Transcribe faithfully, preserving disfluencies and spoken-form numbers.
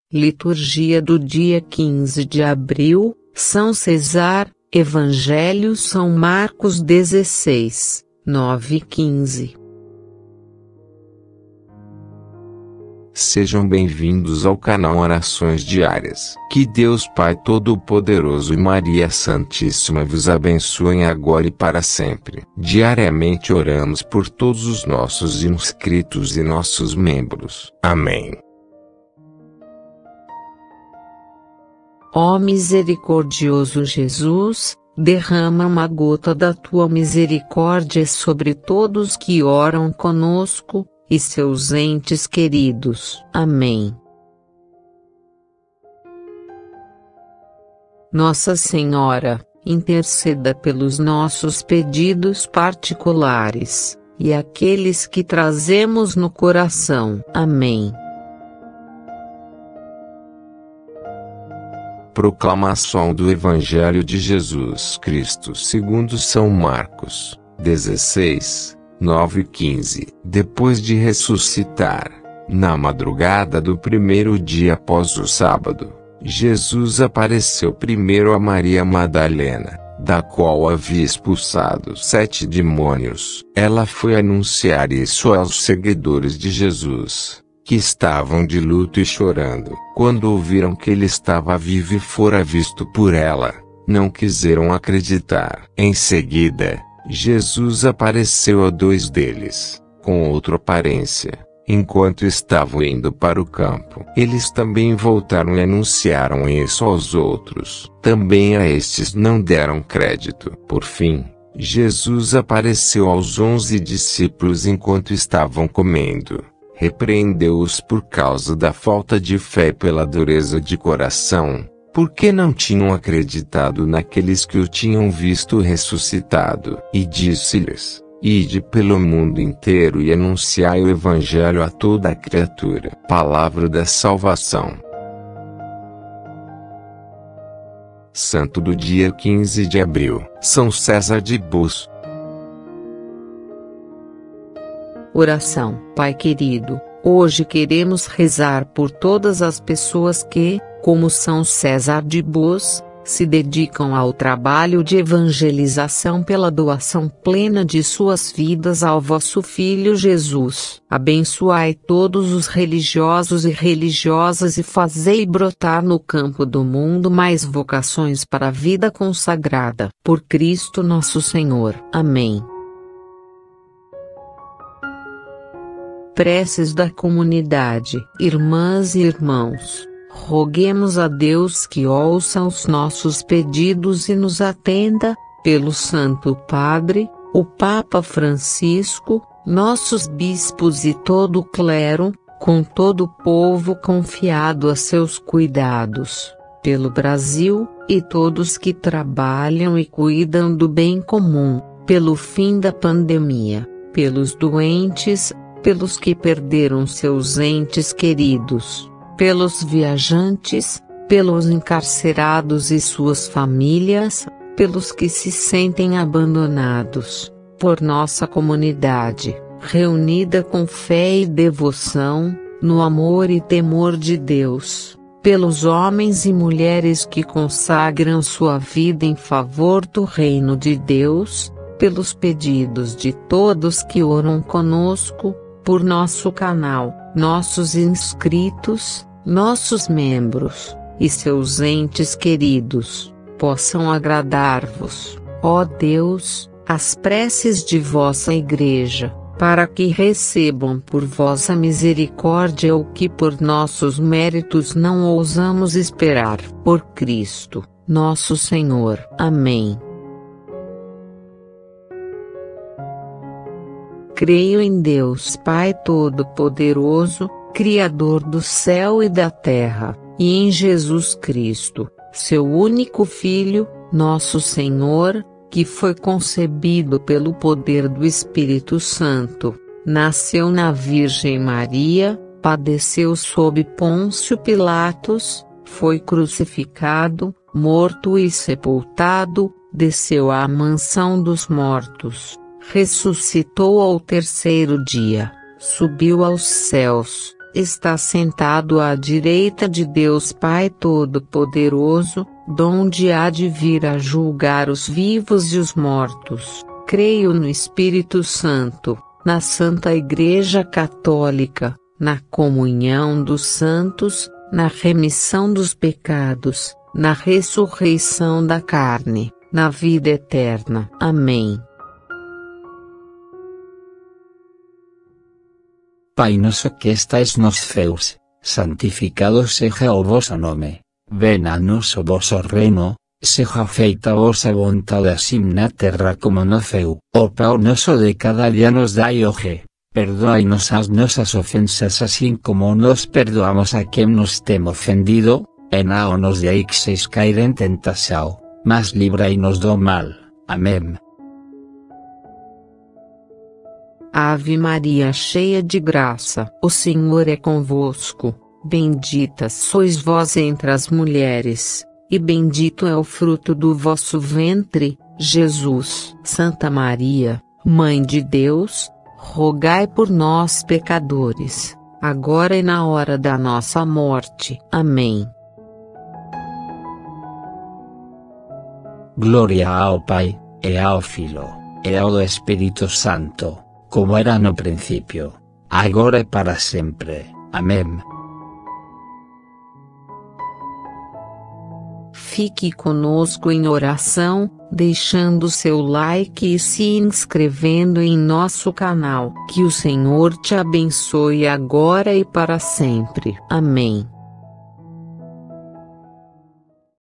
Liturgia do dia quinze de abril, São César, Evangelho São Marcos dezesseis, nove e quinze. Sejam bem-vindos ao canal Orações Diárias. Que Deus Pai Todo-Poderoso e Maria Santíssima vos abençoem agora e para sempre. Diariamente oramos por todos os nossos inscritos e nossos membros. Amém. Ó misericordioso Jesus, derrama uma gota da tua misericórdia sobre todos que oram conosco e seus entes queridos. Amém. Nossa Senhora, interceda pelos nossos pedidos particulares e aqueles que trazemos no coração. Amém. Proclamação do Evangelho de Jesus Cristo segundo São Marcos, dezesseis, nove e quinze. Depois de ressuscitar, na madrugada do primeiro dia após o sábado, Jesus apareceu primeiro a Maria Madalena, da qual havia expulsado sete demônios. Ela foi anunciar isso aos seguidores de Jesus, que estavam de luto e chorando. Quando ouviram que ele estava vivo e fora visto por ela, não quiseram acreditar. Em seguida, Jesus apareceu a dois deles, com outra aparência, enquanto estavam indo para o campo. Eles também voltaram e anunciaram isso aos outros. Também a estes não deram crédito. Por fim, Jesus apareceu aos onze discípulos enquanto estavam comendo. Repreendeu-os por causa da falta de fé e pela dureza de coração, porque não tinham acreditado naqueles que o tinham visto ressuscitado. E disse-lhes: Ide pelo mundo inteiro e anunciai o Evangelho a toda a criatura. Palavra da salvação. Santo do dia quinze de abril, São César de Bus. Oração. Pai querido, hoje queremos rezar por todas as pessoas que, como São César de Bus, se dedicam ao trabalho de evangelização pela doação plena de suas vidas ao vosso Filho Jesus. Abençoai todos os religiosos e religiosas e fazei brotar no campo do mundo mais vocações para a vida consagrada. Por Cristo nosso Senhor. Amém. Preces da comunidade. Irmãs e irmãos, roguemos a Deus que ouça os nossos pedidos e nos atenda, pelo Santo Padre, o Papa Francisco, nossos bispos e todo o clero, com todo o povo confiado a seus cuidados, pelo Brasil, e todos que trabalham e cuidam do bem comum, pelo fim da pandemia, pelos doentes, pelos que perderam seus entes queridos, pelos viajantes, pelos encarcerados e suas famílias, pelos que se sentem abandonados, por nossa comunidade, reunida com fé e devoção, no amor e temor de Deus, pelos homens e mulheres que consagram sua vida em favor do reino de Deus, pelos pedidos de todos que oram conosco, por nosso canal, nossos inscritos, nossos membros, e seus entes queridos, possam agradar-vos, ó Deus, as preces de vossa Igreja, para que recebam por vossa misericórdia o que por nossos méritos não ousamos esperar. Por Cristo, nosso Senhor. Amém. Creio em Deus Pai Todo-Poderoso, Criador do céu e da terra, e em Jesus Cristo, seu único Filho, nosso Senhor, que foi concebido pelo poder do Espírito Santo, nasceu na Virgem Maria, padeceu sob Pôncio Pilatos, foi crucificado, morto e sepultado, desceu à mansão dos mortos, ressuscitou ao terceiro dia, subiu aos céus, está sentado à direita de Deus Pai Todo-Poderoso, donde há de vir a julgar os vivos e os mortos. Creio no Espírito Santo, na Santa Igreja Católica, na comunhão dos santos, na remissão dos pecados, na ressurreição da carne, na vida eterna. Amém. Pai nosso que estais nos céus, santificado seja o vosso nome. Venha a nós o vosso reino, seja feita a vossa vontade assim na terra como no céu. O pão nosso de cada dia nos dai hoje. Perdoai-nos as nossas ofensas assim como nos perdoamos a quem nos tem ofendido, e não nos deixeis cair em tentação, mas livrai-nos do mal. Amém. Ave Maria, cheia de graça, o Senhor é convosco. Bendita sois vós entre as mulheres, e bendito é o fruto do vosso ventre, Jesus. Santa Maria, Mãe de Deus, rogai por nós pecadores, agora e na hora da nossa morte. Amém. Glória ao Pai, e ao Filho, e ao Espírito Santo, como era no princípio, agora e para sempre. Amém. Fique conosco em oração, deixando seu like e se inscrevendo em nosso canal. Que o Senhor te abençoe agora e para sempre. Amém.